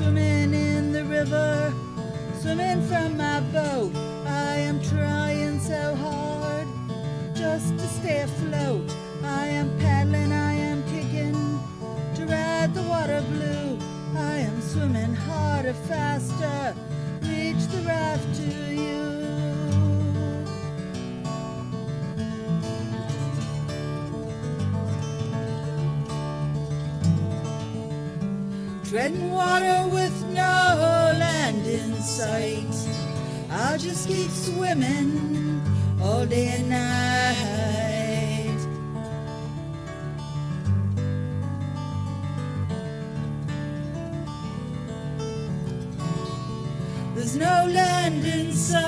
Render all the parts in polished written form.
swimming in the river, swimming from my boat. I am trying so hard just to stay afloat. I am paddling, I am kicking to ride the water blue. I am swimming harder, faster, reach the raft to you. Treading water with no land in sight, I'll just keep swimming all day and night. There's no land in sight.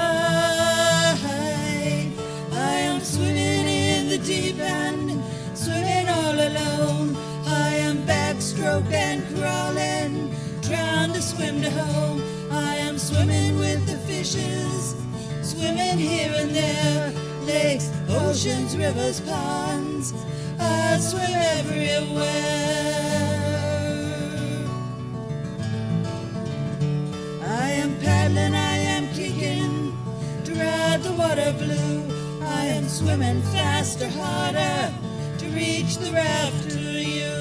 I am swimming in the deep end, swimming all alone. I am backstroke and crawling, trying to swim to home. I am swimming with the fishes, swimming here and there, lakes, oceans, rivers, ponds. I swim everywhere. I am paddling, I am kicking to ride the water blue. I am swimming faster, harder to reach the raft to you.